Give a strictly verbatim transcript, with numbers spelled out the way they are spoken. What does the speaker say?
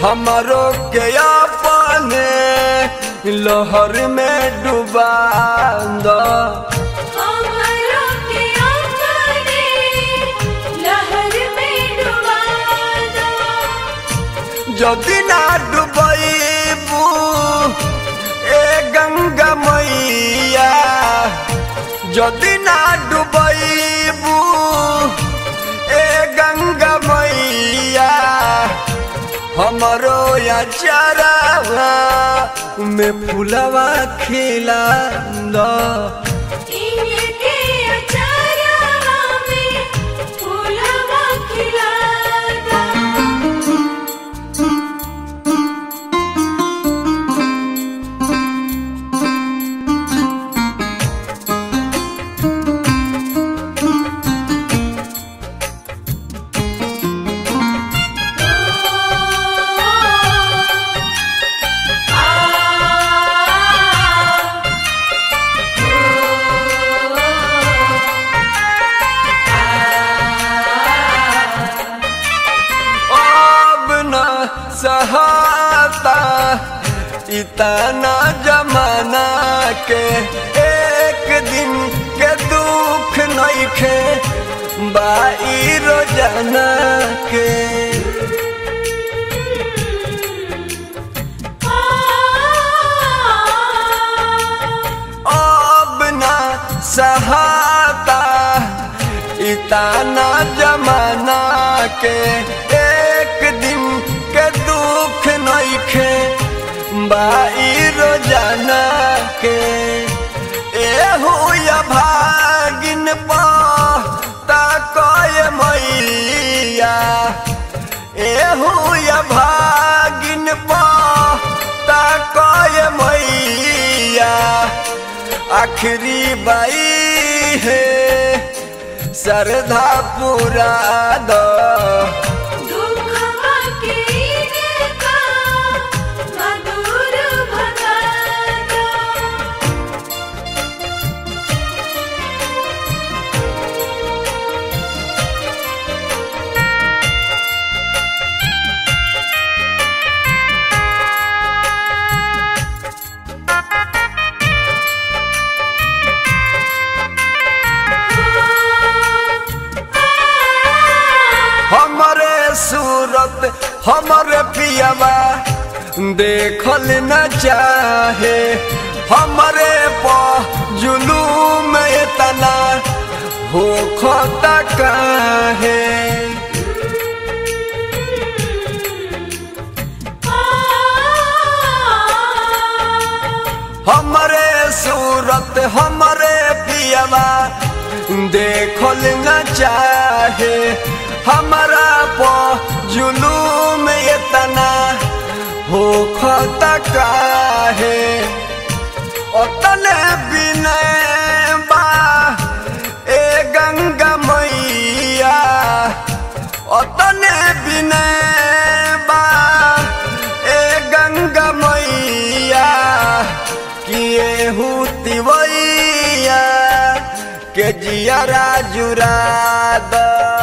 हमारो के अपने लहर में डुबा दो, हमारो के अपने लहर में डुबा दो। जदि ना डुबैबू ए गंगा मैया, जदि ना डुबैबू ए गंगा मैया, हमरो अचारवा में फुलवा खिला दो, इनके अचारवा में फुलवा खिला दो। सहाता इतना जमाना के, एक दिन के दुख नइखे बाई रोजाना के। अब ना सहाता इतना जमाना के, एक दिन के दुख नइखे बाई रोजाना के। एहू या भागिन पता कय मैया, एहू या भागिन पता कय मैया, आखिरी बाई है श्रद्धा पूरा दो, दुखवा के इनका मधुर भगा दो। हमरे सूरत हमरे पियावा देखल न चाहे, हमरे प जुलूम इतना हो खता काहे। हमरे सूरत हमरे पियावा देखल न चाहे, हमारा प जुलूम इतना हो खता काहे। ओतने बिनय बा ए गंगा मैया, ओतने बिनय बा ए गंगा मैया, किए हुतिवैया के जियरा जुरा द।